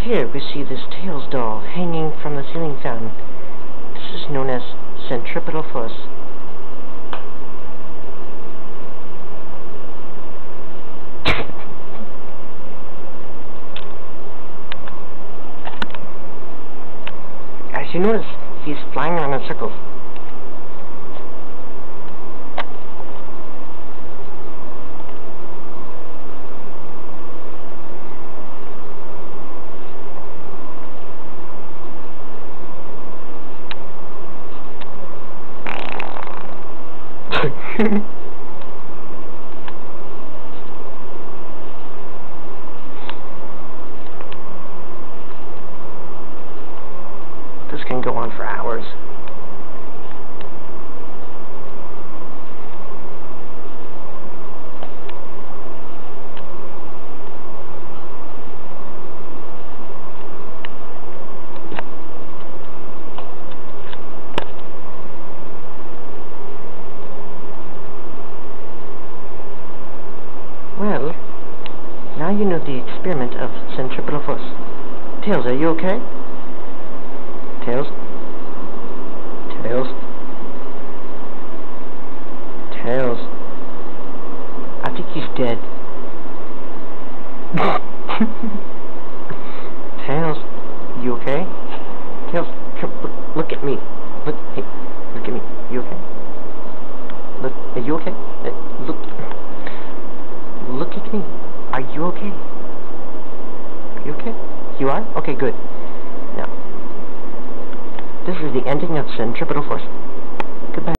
Here we see this Tails doll hanging from the ceiling fan. This is known as Centripetal Force. As you notice, he's flying around in circles. This can go on for hours. Well, now you know the experiment of centripetal force. Tails, are you okay? Tails? Tails? Tails? I think he's dead. Tails, you okay? Tails, come, look at me. Look, hey, look at me. You okay? Look, are you okay? Look at me. Are you okay? Are you okay? You are? Okay, good. Now, this is the ending of Centripetal Force.